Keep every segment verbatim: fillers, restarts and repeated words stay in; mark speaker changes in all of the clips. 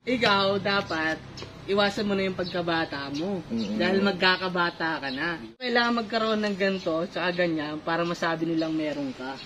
Speaker 1: Ikaw, dapat, iwasan mo na yung pagkabata mo. Mm-hmm. Dahil magkakabata ka na. Kailangan magkaroon ng ganito, tsaka ganyan, para masabi nilang meron ka.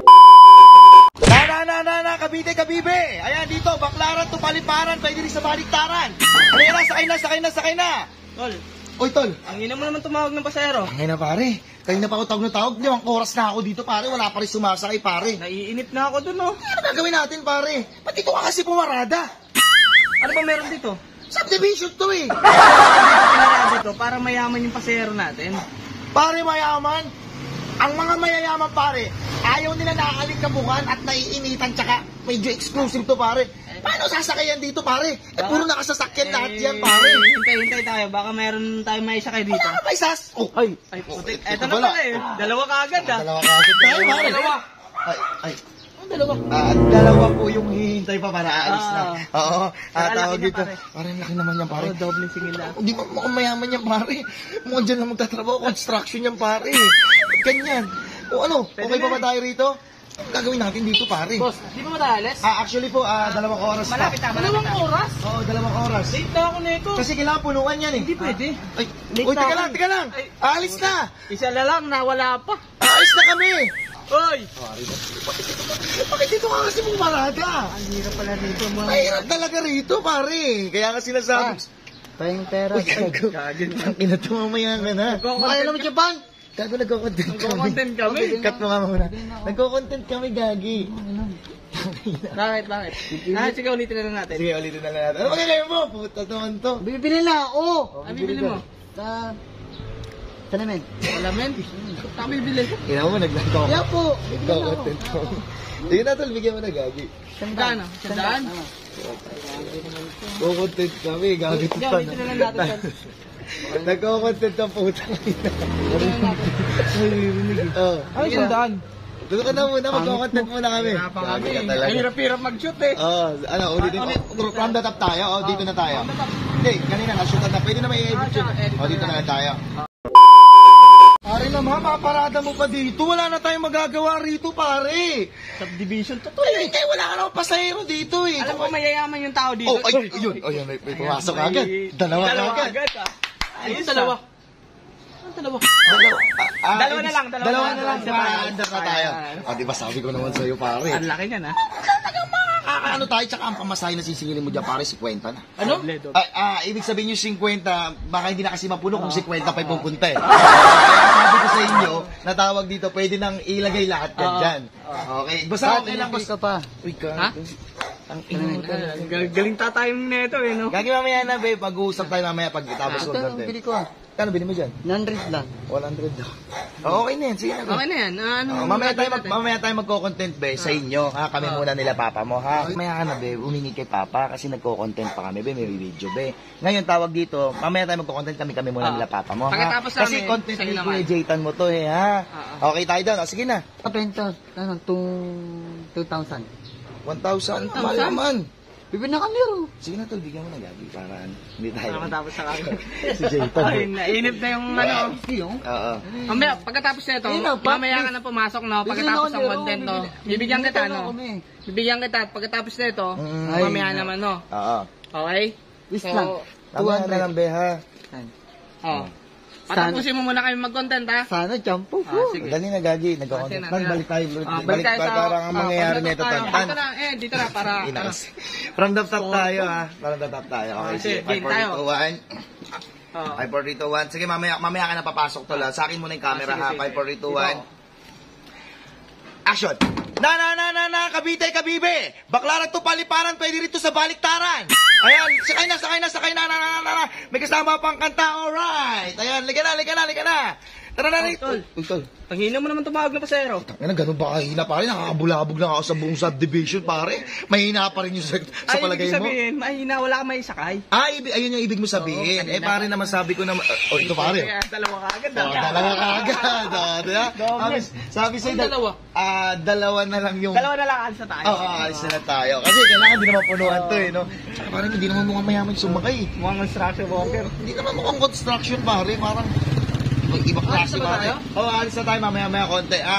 Speaker 2: Na, na, na, na, na, kabite, kabibe! Ayan, dito, baklaran to paliparan, pwede rin sa baliktaran. Ayan na, sakay na, sakay na, sakay na!
Speaker 1: Tol,
Speaker 2: Oy, tol!
Speaker 1: ang ina mo naman tumawag ng pasero.
Speaker 2: Ang ina, pare. Kanina pa ako tawag na tawag. Limang oras na ako dito, pare. Wala pa rin sumasakay, pare.
Speaker 1: Naiinip na ako dun, oh.
Speaker 2: Ano gagawin natin, pare? Ba't dito ka kasi pumarada?
Speaker 1: Ano ba meron dito?
Speaker 2: Subdivision to, eh.
Speaker 1: Pinarada dito para mayaman yung pasero natin.
Speaker 2: Pare, mayaman. Ang mga mayayaman, pare, ayaw nila nakakaligkabukan at naiinitan, tsaka medyo exclusive to, pare. Paano sasakayan dito, pare? Eh, puro nakasasakyan lahat yan, pare.
Speaker 1: Hintay, hintay tayo. Baka meron tayong may sakay dito.
Speaker 2: Wala ka pa isas. Oh, ay.
Speaker 1: Ay, putik. Eto na pala eh. Dalawa ka agad, ah.
Speaker 2: Dalawa ka agad tayo, pare.
Speaker 1: Dalawa.
Speaker 2: Ay, ay.
Speaker 1: Ang dalawa.
Speaker 2: Ah, dalawa po yung hihintay pa para aalis na.
Speaker 1: Ah.
Speaker 2: Oo, ah,
Speaker 1: Laki
Speaker 2: tawag
Speaker 1: na,
Speaker 2: dito.
Speaker 1: pare.
Speaker 2: Parang laki naman yan, pare.
Speaker 1: Oh, doble singil na.
Speaker 2: Hindi mo mukhang mayaman yan, pare. Mukhang dyan lang magtatrabaho. Construction yan, pare. Ganyan. O ano, okay pa ba tayo rito? Ang gagawin natin dito, pare?
Speaker 1: Boss, di ba matalas?
Speaker 2: Ah, actually po, ah, dalawang oras pa.
Speaker 1: Malapit na, malapit na. Dalawang oras?
Speaker 2: Oo, dalawang oras.
Speaker 1: Late na ako na ito.
Speaker 2: Kasi kailangan punuan yan eh.
Speaker 1: Hindi pwede.
Speaker 2: Ay,
Speaker 1: Late
Speaker 2: uy,
Speaker 1: na
Speaker 2: teka
Speaker 1: ako.
Speaker 2: lang, teka lang.
Speaker 1: Ay.
Speaker 2: Aalis na.
Speaker 1: Isa na lang, nawala pa.
Speaker 2: Aalis na kami.
Speaker 1: Oy!
Speaker 2: Bakit dito ka kasi pumarada?
Speaker 1: Ang hirap pala rito, mga.
Speaker 2: Mahirap talaga rito, pare. Kaya nga sinasabi.
Speaker 1: Tayong pera.
Speaker 2: Uy, gago. Ang ina to, mamaya ka na. Makaya naman Japan. Gago, nagko-content kami.
Speaker 1: Nagko-content kami.
Speaker 2: Cut mo nga muna. Nagko-content kami, Gagi.
Speaker 1: Bakit, bakit? Ah, sige, ulitin na lang natin.
Speaker 2: Sige, ulitin na lang natin. Ano magagawin mo? Puta naman to.
Speaker 1: Bibili na ako! Ano bibili mo? Sa... Sa namin. Wala men? Saan bibili?
Speaker 2: Ina mo, naglangko.
Speaker 1: Kaya po!
Speaker 2: Nagko-content ko. Sige na, tol, bigyan mo na, Gagi.
Speaker 1: Sandaan? Sandaan?
Speaker 2: Nagko-content kami, Gagi.
Speaker 1: Sige, ulitin na lang natin.
Speaker 2: Nagko-content ang puta. Oh.
Speaker 1: Ay, sandaan?
Speaker 2: Doon ka na muna, magko-content muna kami.
Speaker 1: Hirapan kami.
Speaker 2: Gagi ka talaga.
Speaker 1: Ang hirap-hirap mag-shoot eh.
Speaker 2: Oo, ano, ulitin mo. From the top tayo, o dito na tayo. Hindi, kanina na-shootan na. Pwede na may edit yun. O, dito na tayo. Pare naman, maparada mo pa dito. Wala na tayong magagawa rito, pare.
Speaker 1: Subdivision to to
Speaker 2: Ay,
Speaker 1: eh.
Speaker 2: hindi, wala ka naman pasahero dito eh.
Speaker 1: Alam ko mayayaman yung tao dito.
Speaker 2: Oh, ay, ayun. Ayun, may, may pumasok agad. Dalawa ka agad.
Speaker 1: agad ah. Ayun, dalawa. Ang dalawa.
Speaker 2: Dalawa, ah,
Speaker 1: Dalawa na lang, dalawa
Speaker 2: Dalawa
Speaker 1: na
Speaker 2: na lang.
Speaker 1: lang.
Speaker 2: Para andar na tayo.
Speaker 1: Ayan.
Speaker 2: Ah, di ba sabi ko naman sa'yo, pare.
Speaker 1: Ang laki niyan ah.
Speaker 2: Ano tayo, tsaka ang pamasahe na sisingilin mo dyan, pare, fifty na.
Speaker 1: Ano?
Speaker 2: Ah, ah, ibig sabihin yung fifty, baka hindi na kasi mapuno kung fifty pa yung pupunta eh. Kaya sabi ko sa inyo, natawag dito, pwede nang ilagay lahat yan
Speaker 1: Oo.
Speaker 2: dyan. Okay, basta okay lang.
Speaker 1: ka pa.
Speaker 2: Uy, ka.
Speaker 1: Ha?
Speaker 2: Ang ino mo
Speaker 1: Galing tatayong neto eh no.
Speaker 2: Gagi mamaya na, babe. Pag-uusap tayo mamaya pag itapos ko natin.
Speaker 1: Bili ko ah.
Speaker 2: Kano bili mo dyan?
Speaker 1: one hundred lang.
Speaker 2: one hundred daw. Oh, okay na yan. Sige na.
Speaker 1: Okay na yan. Ah, Ano?
Speaker 2: Oh, mamaya tayo mag, mamaya tayo magko-content be sa inyo. Ha, kami muna nila papa mo ha. Mamaya ka na be, umingi kay papa kasi nagko-content pa kami be, may video be. Ngayon tawag dito, mamaya tayo magko-content kami kami muna
Speaker 1: Ah.
Speaker 2: nila papa mo ha.
Speaker 1: Pagkatapos
Speaker 2: Kasi
Speaker 1: namin,
Speaker 2: content
Speaker 1: sa'yo
Speaker 2: ni
Speaker 1: naman.
Speaker 2: Kuya Jaytan mo to eh ha.
Speaker 1: Ah,
Speaker 2: Okay tayo doon. O, sige na.
Speaker 1: Kapenta. Ano? two thousand.
Speaker 2: one thousand.
Speaker 1: one thousand?
Speaker 2: Mahal naman.
Speaker 1: Bibili na kami ro.
Speaker 2: Sige na tol, bigyan mo na Gabi para hindi tayo.
Speaker 1: Para matapos sa kami.
Speaker 2: Si Jaytan.
Speaker 1: Ay, nainip na yung ano.
Speaker 2: Oo.
Speaker 1: Mamaya, pagkatapos nito, mamaya ka na pumasok no, pagkatapos ng content no. Bibigyan kita no. Bibigyan kita pagkatapos nito,
Speaker 2: Mm.
Speaker 1: mamaya naman no.
Speaker 2: Oo.
Speaker 1: Okay?
Speaker 3: Wish
Speaker 1: So,
Speaker 3: lang.
Speaker 2: Tama na lang be ha.
Speaker 1: Oh. Patapusin mo muna kami mag-content ha.
Speaker 3: Sana, champo.
Speaker 1: Ah, sige.
Speaker 2: Dali na Gagi, nagko-content.
Speaker 1: Ah,
Speaker 2: Man,
Speaker 1: sige.
Speaker 2: balik tayo.
Speaker 1: Ah,
Speaker 2: Balik tayo
Speaker 1: sa-
Speaker 2: para ang
Speaker 1: ah,
Speaker 2: mangyayari
Speaker 1: from the
Speaker 2: nito
Speaker 1: top tayo.
Speaker 2: tantan.
Speaker 1: Dito na, eh, dito na para. ano.
Speaker 2: Inas. From the top tayo ha. From the top tayo. Okay,
Speaker 1: Ah,
Speaker 2: sige.
Speaker 1: sige, game tayo.
Speaker 2: five, four, three, two, one.
Speaker 1: Oh.
Speaker 2: five, four, three, two, one. Sige, mamaya, mamaya ka na papasok to lang. Sa akin muna yung camera
Speaker 1: Ah, sige,
Speaker 2: ha.
Speaker 1: sige.
Speaker 2: five, four, three, two,
Speaker 1: Dito.
Speaker 2: one. Action! Na na na na na kabite kabibe. Baklarang to paliparan, pwede rito sa baliktaran. Ayan, sakay na, sakay na, sakay na, na, na, na, na. May kasama pang kanta, alright. Ayan, liga na, liga na, liga na. Tara na,
Speaker 1: Oh, tol.
Speaker 2: Uy, tol.
Speaker 1: Ang hina mo naman tumawag na pasero.
Speaker 2: Ano, ganun ba kahina pare? Nakakabulabog lang ako sa buong subdivision pare. Mahina pa rin yung sa, sa
Speaker 1: Ay,
Speaker 2: palagay
Speaker 1: ibig
Speaker 2: mo.
Speaker 1: sabihin, mahina, wala kang may sakay.
Speaker 2: Ah, ibig, ayun yung ibig mo sabihin.
Speaker 1: Oo,
Speaker 2: eh pare naman sabi ko naman, oh ito pare.
Speaker 1: Kaya dalawa ka agad.
Speaker 2: Oh, dalawa ka agad. Oh, diba? Sabi, sabi sa'yo,
Speaker 1: Ang dalawa?
Speaker 2: Ah, dalawa na lang yung...
Speaker 1: Dalawa na lang alis na tayo.
Speaker 2: Oo, oh, alis na lang tayo. Kasi kailangan din naman punuan to eh, no? Saka parang hindi naman mukhang mayaman sumakay.
Speaker 1: Mukhang construction worker.
Speaker 2: Hindi naman mukhang construction pare, parang... Ibang ibang klase
Speaker 1: Alis na ba
Speaker 2: pare.
Speaker 1: tayo?
Speaker 2: Oo, oh, alis na tayo mamaya-maya konti. Ah,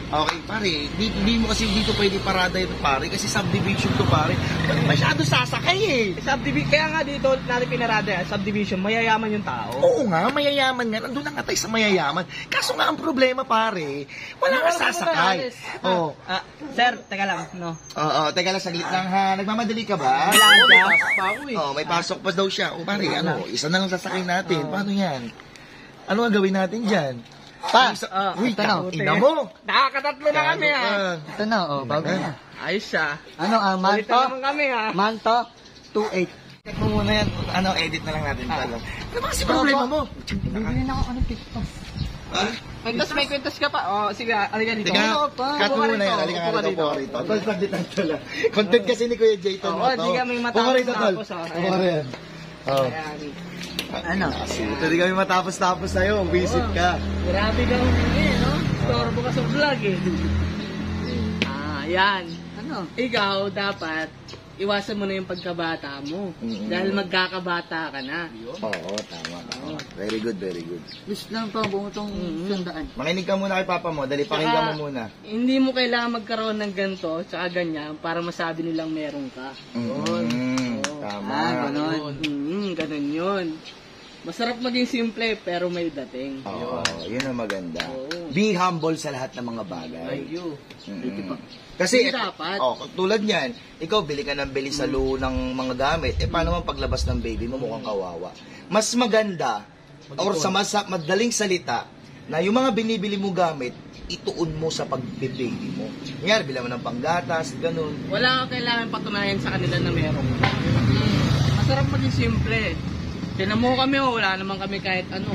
Speaker 2: Okay, pare, dito, di mo kasi dito pwede parada ito, pare, kasi subdivision to, pare. Masyado sasakay eh.
Speaker 1: Subdivision, kaya nga dito natin pinarada yan, subdivision, mayayaman yung tao.
Speaker 2: Oo nga, mayayaman nga. Nandun na nga tayo sa mayayaman. Kaso nga ang problema, pare, wala kang sasakay. Oo.
Speaker 1: Ah, sir, teka lang, no?
Speaker 2: Oo, teka lang, saglit lang ha. Nagmamadali ka ba?
Speaker 1: Wala
Speaker 2: Oo, may
Speaker 1: siya.
Speaker 2: pasok
Speaker 1: Pa ako eh.
Speaker 2: Oo, may pasok pa daw siya. O pare, ano, isa na lang sasakay natin. Paano yan? Ano ang gawin natin dyan? Pa!
Speaker 1: Ah,
Speaker 2: Uy,
Speaker 1: ito na.
Speaker 2: ina mo!
Speaker 1: Nakakatatlo na kami ah.
Speaker 3: Ito na, oh, bago na.
Speaker 1: Ayos siya.
Speaker 3: Ano, ah,
Speaker 1: Ulit
Speaker 3: Manto?
Speaker 1: na naman kami ah.
Speaker 3: Manto, two eight.
Speaker 2: Check mo muna yan. Ano, edit na lang natin. Talo. Ano ba kasi problema mo?
Speaker 3: Bibili na ako ano, TikTok.
Speaker 1: Kwentas, may kwentas ka pa. Oh, sige, alika dito.
Speaker 2: Teka,
Speaker 1: Ano pa?
Speaker 2: cut mo
Speaker 1: Upo ka
Speaker 2: muna yan.
Speaker 1: rito,
Speaker 2: Halika
Speaker 1: upo
Speaker 2: nga
Speaker 1: ka
Speaker 2: rito, upo ka rito. Tol, sagditan ko lang. Content kasi ni Kuya Jayton.
Speaker 1: Oo, di kami matapos
Speaker 2: Upo ka rito, Tol.
Speaker 1: tapos, ah.
Speaker 2: Upo ka rin. Oo.
Speaker 1: Ayan.
Speaker 3: Ano?
Speaker 2: Ito di kami matapos-tapos sa'yo. Visit ka.
Speaker 1: Grabe ka humingi, no? Storbo ka sa vlog eh. Ah, yan.
Speaker 3: Ano?
Speaker 1: Ikaw, dapat, iwasan mo na yung pagkabata mo.
Speaker 2: Mm-mm.
Speaker 1: Dahil magkakabata ka na.
Speaker 2: Oo, tama, tama. Very good, very good.
Speaker 3: Wish lang pa buong itong
Speaker 1: Mhm.
Speaker 3: sandaan.
Speaker 2: Makinig ka muna kay Papa mo. Dali, pakinggan mo muna.
Speaker 1: Hindi mo kailangan magkaroon ng ganito, tsaka ganyan, para masabi nilang meron ka.
Speaker 2: Mm,
Speaker 1: Oo.
Speaker 2: tama.
Speaker 3: Ah, ganon.
Speaker 1: Mm, ganun yun. Masarap maging simple, pero may dating.
Speaker 2: Oo, yun ang maganda.
Speaker 1: Oo.
Speaker 2: Be humble sa lahat ng mga bagay.
Speaker 1: Ayun.
Speaker 2: Mm. Kasi,
Speaker 1: Hindi dapat.
Speaker 2: oh, tulad niyan, ikaw bili ka ng bili sa luho ng mga gamit, eh paano man paglabas ng baby mo mukhang kawawa. Mas maganda, or sa mas madaling salita, na yung mga binibili mo gamit, ituon mo sa pag-baby mo. Ngayon, bilang mo ng panggatas, ganun.
Speaker 1: Wala kang kailangan patunayan sa kanila na meron ka. Masarap maging simple. Tinan mo kami, oh, wala naman kami kahit ano.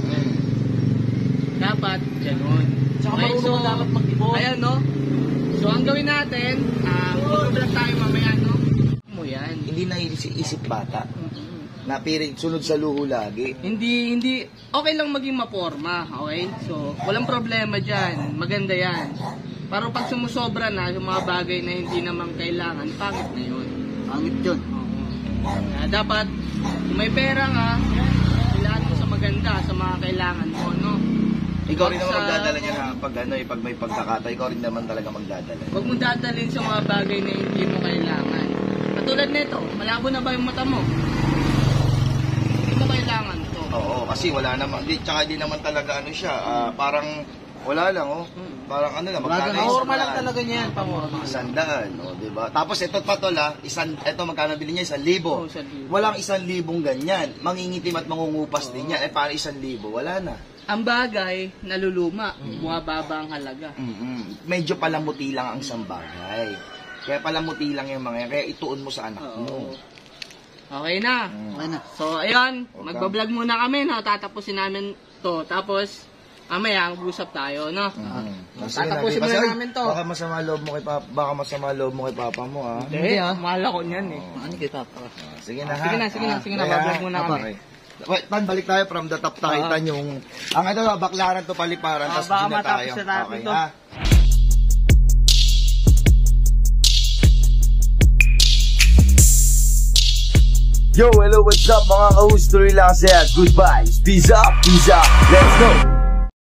Speaker 1: Dapat, ganun.
Speaker 3: Tsaka
Speaker 1: Okay,
Speaker 3: marunong ka dapat mag-ipon.
Speaker 1: Ayan, no? So, ang gawin natin, ah, uh, vlog tayo mamaya, no? Mo yan.
Speaker 2: Hindi na isip, isip bata.
Speaker 1: Mm-mm.
Speaker 2: Napirin, sunod sa luho lagi.
Speaker 1: Hindi, hindi, okay lang maging maporma, okay? So, walang problema dyan. Maganda yan. Pero pag sumusobra na, yung mga bagay na hindi naman kailangan, pangit na yun.
Speaker 3: Pangit yun.
Speaker 1: Kaya dapat, kung may pera ka, kailangan mo sa maganda, sa mga kailangan mo, no?
Speaker 2: Ikaw rin naman
Speaker 1: Sa-
Speaker 2: magdadala niya na pag ano, eh, pag may pagkakataon, ikaw rin naman talaga magdadala.
Speaker 1: Huwag mo dadalhin sa mga bagay na hindi mo kailangan. Katulad nito, malabo na ba yung mata mo? Hindi mo kailangan to.
Speaker 2: Oo, kasi wala naman, di, tsaka di naman talaga ano siya, ah, parang wala lang oh. Parang ano lang, magkano yung
Speaker 1: Normal lang
Speaker 2: sandaan?
Speaker 1: talaga niyan, pamorma.
Speaker 2: Sandaan, oh, di ba? Tapos ito pa tol ah, isang, ito magkano bili niya? Isang libo.
Speaker 1: Oo, isang libo.
Speaker 2: Walang isang libong ganyan. Mangingitim at mangungupas din yan. Eh, para isang libo, wala na.
Speaker 1: Ang bagay, naluluma, bumababa ang halaga.
Speaker 2: Mm-mm. Medyo palamuti lang ang isang bagay. Kaya palamuti lang yung mga yan. Kaya ituon mo sa anak mo.
Speaker 1: Oo. Okay na.
Speaker 2: Mm.
Speaker 3: Okay na.
Speaker 1: So, ayun,
Speaker 2: Okay.
Speaker 1: magbablog muna kami, no? Tatapusin namin to. Tapos, mamaya, mag-usap tayo, no?
Speaker 2: Mm.
Speaker 1: Tatapusin
Speaker 2: Kasi,
Speaker 1: muna
Speaker 2: ay,
Speaker 1: namin to.
Speaker 2: Baka masama loob mo kay papa, baka masama loob mo kay papa mo ah.
Speaker 1: Hindi, ah. Mahal ako niyan, eh.
Speaker 3: Ano kita pa?
Speaker 2: Ah, sige na ha.
Speaker 1: Sige na, sige na, sige na,
Speaker 2: Kaya,
Speaker 1: bablog muna
Speaker 2: apa,
Speaker 1: kami.
Speaker 2: okay. Wait, Tan, balik tayo from the top tayo.
Speaker 1: Oo.
Speaker 2: Tan, yung, ang ito, baklaran to paliparan,
Speaker 1: Ah,
Speaker 2: tapos
Speaker 1: baka
Speaker 2: G na
Speaker 1: matapos
Speaker 2: tayo.
Speaker 1: na natin
Speaker 2: Okay,
Speaker 1: to.
Speaker 2: ha? Yo, hello, what's up mga ka-host? Tuloy lang saya. Goodbye. Peace up, peace up. Let's go.